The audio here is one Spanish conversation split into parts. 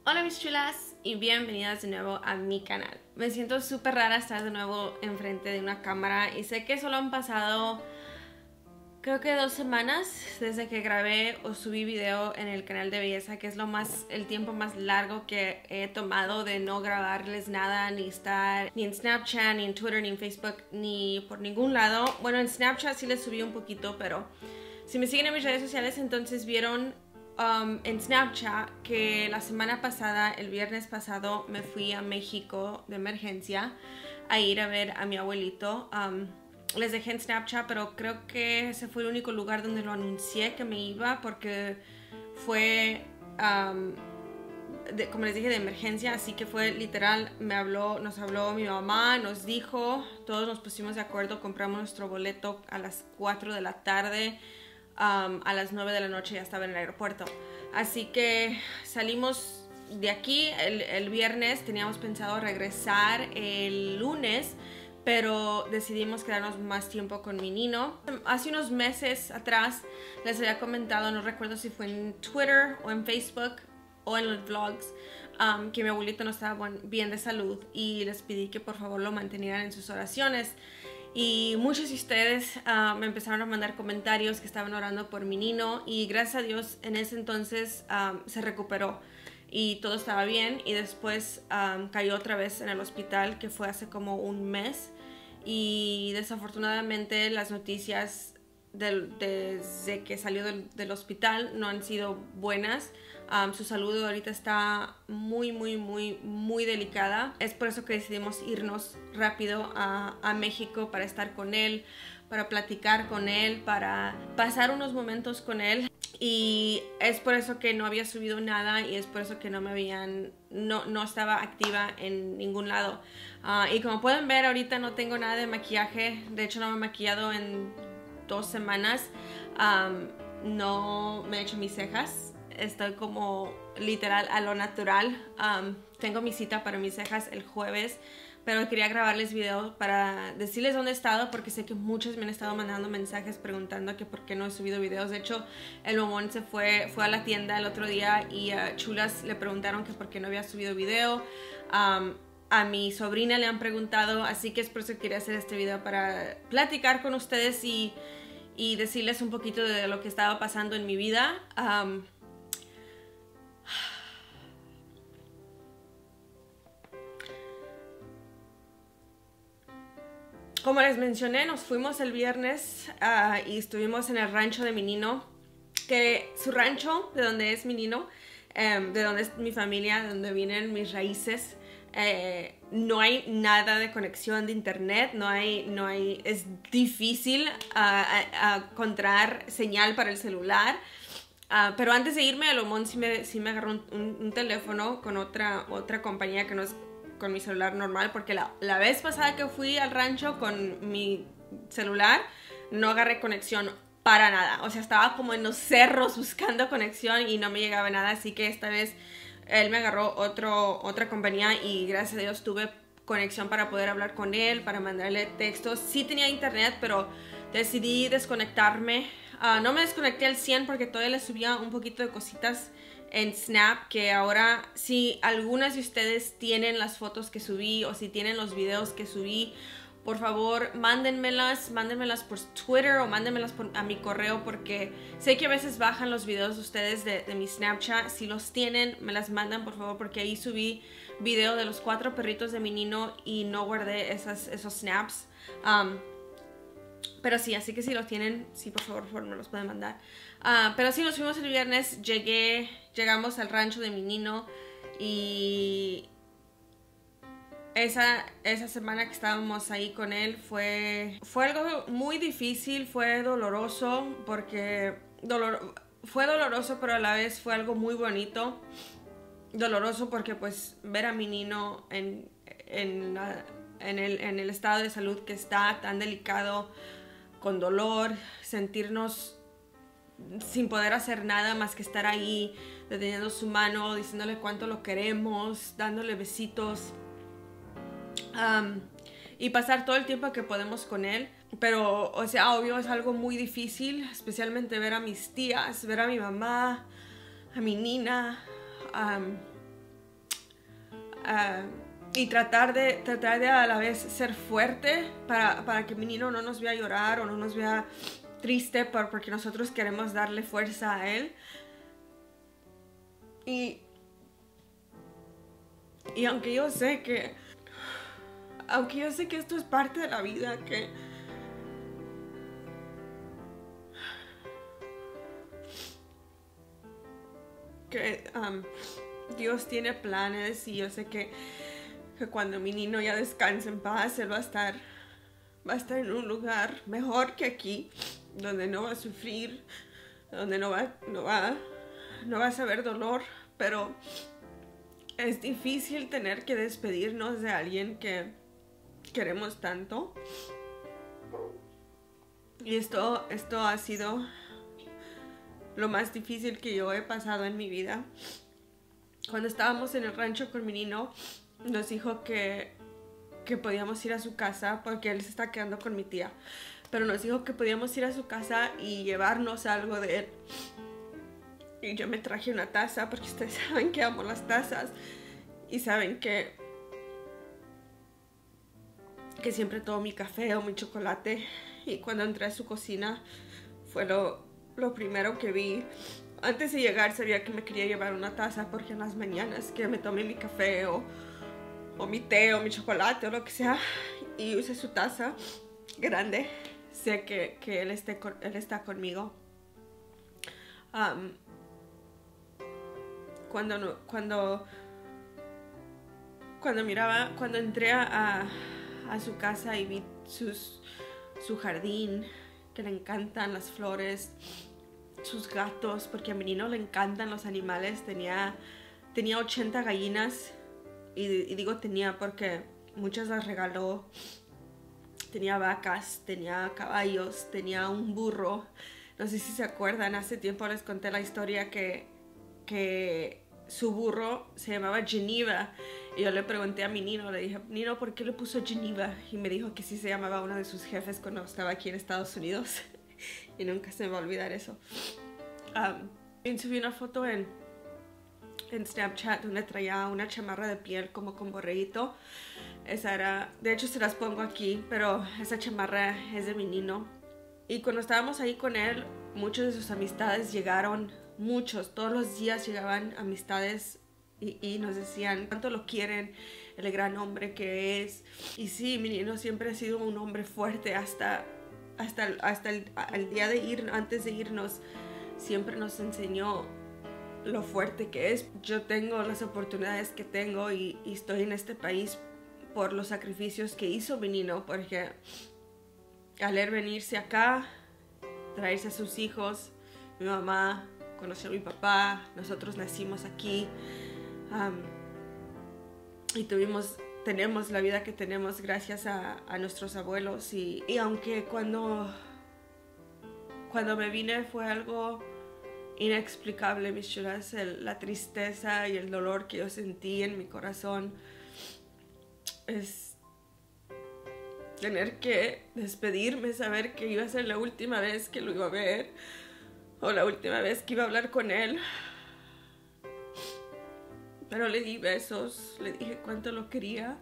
Hola mis chulas y bienvenidas de nuevo a mi canal. Me siento súper rara estar de nuevo enfrente de una cámara y sé que solo han pasado creo que 2 semanas desde que grabé o subí video en el canal de belleza, que es el tiempo más largo que he tomado de no grabarles nada, ni estar ni en Snapchat, ni en Twitter, ni en Facebook, ni por ningún lado. Bueno, en Snapchat sí les subí un poquito, pero si me siguen en mis redes sociales entonces vieron en Snapchat que la semana pasada, el viernes pasado, me fui a México de emergencia a ir a ver a mi abuelito. Les dejé en Snapchat, pero creo que ese fue el único lugar donde lo anuncié que me iba, porque fue, como les dije, de emergencia, así que fue literal. Nos habló mi mamá, nos dijo, todos nos pusimos de acuerdo, compramos nuestro boleto a las 4 de la tarde. A las 9 de la noche ya estaba en el aeropuerto, así que salimos de aquí el viernes. Teníamos pensado regresar el lunes, pero decidimos quedarnos más tiempo con mi nino. Hace unos meses atrás les había comentado, no recuerdo si fue en Twitter o en Facebook o en los vlogs, que mi abuelito no estaba bien de salud y les pedí que por favor lo mantenieran en sus oraciones. Y muchos de ustedes me empezaron a mandar comentarios que estaban orando por mi nino, y gracias a Dios en ese entonces se recuperó y todo estaba bien. Y después cayó otra vez en el hospital, que fue hace como un mes, y desafortunadamente las noticias desde que salió del hospital no han sido buenas. Su salud ahorita está muy delicada. Es por eso que decidimos irnos rápido a México para estar con él, para platicar con él, para pasar unos momentos con él. Y es por eso que no había subido nada, y es por eso que no estaba activa en ningún lado. Y como pueden ver, ahorita no tengo nada de maquillaje. De hecho, no me he maquillado en 2 semanas. No me he hecho mis cejas. Estoy como literal a lo natural. Tengo mi cita para mis cejas el jueves, pero quería grabarles videos para decirles dónde he estado, porque sé que muchos me han estado mandando mensajes preguntando que por qué no he subido videos. De hecho, el mamón fue a la tienda el otro día y a chulas le preguntaron que por qué no había subido video. A mi sobrina le han preguntado, así que es por eso que quería hacer este video, para platicar con ustedes y decirles un poquito de lo que estaba pasando en mi vida. Como les mencioné, nos fuimos el viernes y estuvimos en el rancho de mi nino, que su rancho, de donde es mi nino, de donde es mi familia, de donde vienen mis raíces, no hay nada de conexión de internet, es difícil encontrar señal para el celular. Pero antes de irme, a Lomón sí me agarró un teléfono con otra compañía que no es con mi celular normal, porque la vez pasada que fui al rancho con mi celular no agarré conexión para nada. O sea, estaba como en los cerros buscando conexión y no me llegaba nada, así que esta vez él me agarró otra compañía y gracias a Dios tuve conexión para poder hablar con él, para mandarle textos. Sí tenía internet, pero decidí desconectarme. No me desconecté al 100 porque todavía le subía un poquito de cositas en Snap, que ahora, si algunas de ustedes tienen las fotos que subí o si tienen los videos que subí, por favor mándenmelas por Twitter o mándenmelas a mi correo, porque sé que a veces bajan los videos de ustedes de mi Snapchat. Si los tienen, me las mandan por favor, porque ahí subí video de los 4 perritos de mi nino y no guardé esos snaps. Pero sí, así que si los tienen, sí, por favor me los pueden mandar. Pero sí, nos fuimos el viernes, llegamos al rancho de mi nino, y esa semana que estábamos ahí con él fue algo muy difícil, fue doloroso, fue doloroso, pero a la vez fue algo muy bonito. Doloroso porque pues ver a mi nino en el estado de salud que está, tan delicado, con dolor, sentirnos sin poder hacer nada más que estar ahí, deteniendo su mano, diciéndole cuánto lo queremos, dándole besitos, y pasar todo el tiempo que podemos con él. Pero, o sea, obvio es algo muy difícil, especialmente ver a mis tías, ver a mi mamá, a mi nina, y tratar de a la vez ser fuerte para que mi niño no nos vea llorar o no nos vea triste porque nosotros queremos darle fuerza a él. Y aunque yo sé que esto es parte de la vida, que Dios tiene planes, y yo sé que cuando mi niño ya descanse en paz, él va a estar en un lugar mejor que aquí, donde no va a sufrir, donde no va a saber dolor. Pero es difícil tener que despedirnos de alguien que queremos tanto. Y esto ha sido lo más difícil que yo he pasado en mi vida. Cuando estábamos en el rancho con mi niño, nos dijo que podíamos ir a su casa porque él se está quedando con mi tía. Pero nos dijo que podíamos ir a su casa y llevarnos algo de él. Y yo me traje una taza porque ustedes saben que amo las tazas. Y saben que siempre tomo mi café o mi chocolate. Y cuando entré a su cocina fue lo primero que vi. Antes de llegar sabía que me quería llevar una taza porque en las mañanas que me tomé mi café o mi té o mi chocolate o lo que sea y use su taza grande, sé que él está conmigo. Cuando entré a su casa y vi su jardín, que le encantan las flores, sus gatos, porque a mi niño le encantan los animales. Tenía 80 gallinas, y digo tenía porque muchas las regaló. Tenía vacas, tenía caballos, tenía un burro. No sé si se acuerdan, hace tiempo les conté la historia que su burro se llamaba Geneva. Y yo le pregunté a mi niño, le dije, Nino, ¿por qué le puso Geneva? Y me dijo que sí se llamaba uno de sus jefes cuando estaba aquí en Estados Unidos. Y nunca se me va a olvidar eso. Subí una foto en Snapchat donde traía una chamarra de piel como con borreguito. Esa era, de hecho se las pongo aquí, pero esa chamarra es de mi niño. Y cuando estábamos ahí con él, muchas de sus amistades llegaron, todos los días llegaban amistades y nos decían cuánto lo quieren, el gran hombre que es. Y sí, mi niño siempre ha sido un hombre fuerte hasta el día de antes de irnos, siempre nos enseñó lo fuerte que es. Yo tengo las oportunidades que tengo y estoy en este país por los sacrificios que hizo mi niño, porque al él venirse acá, traerse a sus hijos, mi mamá conoció a mi papá, nosotros nacimos aquí, y tenemos la vida que tenemos gracias a nuestros abuelos. Y aunque cuando me vine fue algo inexplicable, mis chulas, la tristeza y el dolor que yo sentí en mi corazón, es tener que despedirme, saber que iba a ser la última vez que lo iba a ver o la última vez que iba a hablar con él. Pero le di besos, le dije cuánto lo quería.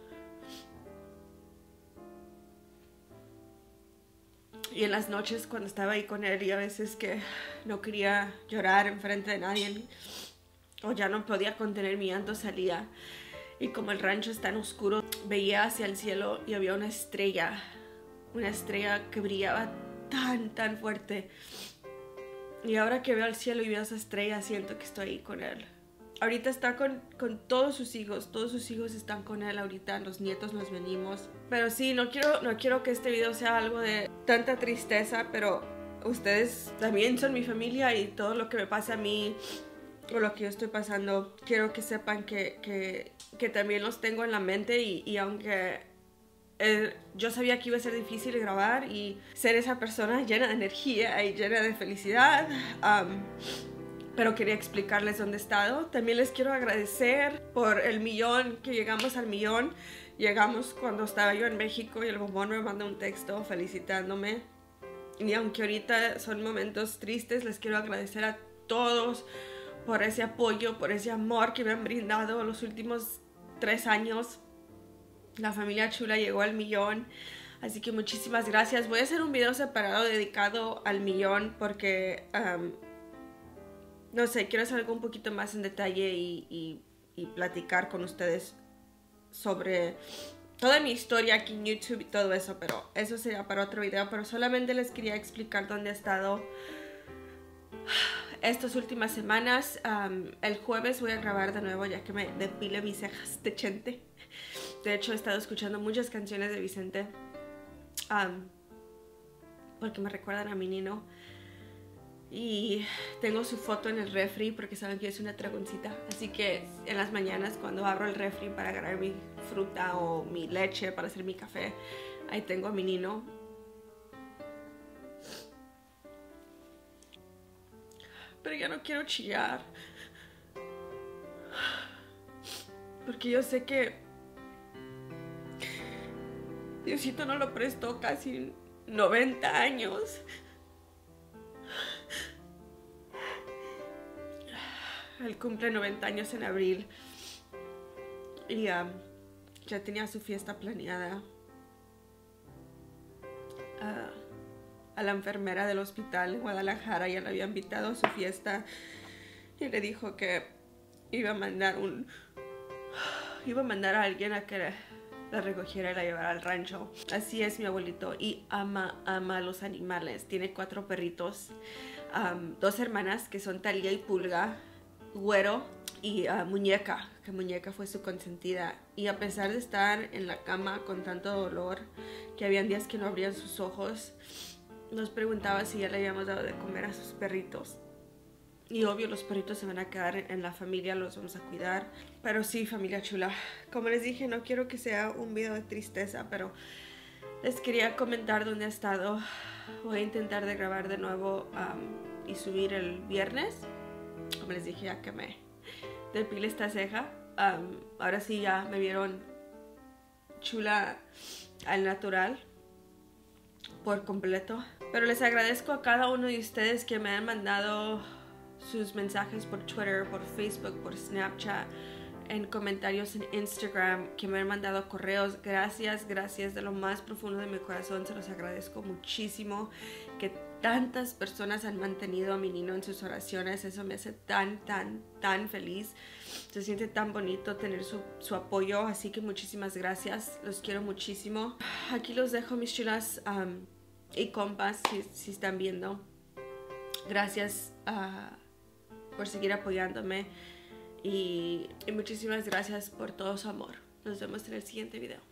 Y en las noches cuando estaba ahí con él, y a veces que no quería llorar enfrente de nadie o ya no podía contener mi llanto, salía. Y como el rancho es tan oscuro, veía hacia el cielo y había una estrella que brillaba tan fuerte. Y ahora que veo al cielo y veo esa estrella, siento que estoy ahí con él. Ahorita está con todos sus hijos están con él ahorita, los nietos nos venimos. Pero sí, no quiero que este video sea algo de tanta tristeza, pero ustedes también son mi familia y todo lo que me pasa a mí o lo que yo estoy pasando, quiero que sepan que también los tengo en la mente. Y aunque yo sabía que iba a ser difícil grabar y ser esa persona llena de energía y llena de felicidad, pero quería explicarles dónde he estado. También les quiero agradecer por el 1,000,000, que llegamos al 1,000,000. Llegamos cuando estaba yo en México y el bombón me mandó un texto felicitándome. Y aunque ahorita son momentos tristes, les quiero agradecer a todos por ese apoyo, por ese amor que me han brindado los últimos 3 años. La familia chula llegó al 1,000,000. Así que muchísimas gracias. Voy a hacer un video separado dedicado al 1,000,000 porque, no sé, quiero hacer algo un poquito más en detalle y platicar con ustedes sobre toda mi historia aquí en YouTube y todo eso, pero eso será para otro video. Pero solamente les quería explicar dónde he estado estas últimas semanas. El jueves voy a grabar de nuevo ya que me depile mis cejas de Chente. De hecho, he estado escuchando muchas canciones de Vicente porque me recuerdan a mi nino. Y tengo su foto en el refri porque saben que yo soy una dragoncita. Así que en las mañanas cuando abro el refri para agarrar mi fruta o mi leche para hacer mi café, ahí tengo a mi nino. Pero ya no quiero chillar. Porque yo sé que Diosito no lo prestó casi 90 años. Él cumple 90 años en abril. Y ya tenía su fiesta planeada. A la enfermera del hospital en Guadalajara ya le había invitado a su fiesta. Y le dijo que iba a mandar a alguien a que la recogiera y la llevara al rancho. Así es mi abuelito y ama los animales. Tiene 4 perritos, 2 hermanas que son Talía y Pulga, Güero y Muñeca, que Muñeca fue su consentida. Y a pesar de estar en la cama con tanto dolor, que habían días que no abrían sus ojos, nos preguntaba si ya le habíamos dado de comer a sus perritos. Y obvio los perritos se van a quedar en la familia, los vamos a cuidar. Pero sí, familia chula, como les dije, no quiero que sea un video de tristeza, pero les quería comentar dónde he estado. Voy a intentar de grabar de nuevo y subir el viernes. Como les dije, ya que me depile esta ceja. Ahora sí ya me vieron chula al natural por completo. Pero les agradezco a cada uno de ustedes que me han mandado sus mensajes por Twitter, por Facebook, por Snapchat, en comentarios en Instagram, que me han mandado correos. Gracias de lo más profundo de mi corazón, se los agradezco muchísimo. Que tantas personas han mantenido a mi nino en sus oraciones, eso me hace tan feliz. Se siente tan bonito tener su apoyo, así que muchísimas gracias, los quiero muchísimo. Aquí los dejo, mis chulas y compas, si están viendo. Gracias por seguir apoyándome y muchísimas gracias por todo su amor. Nos vemos en el siguiente video.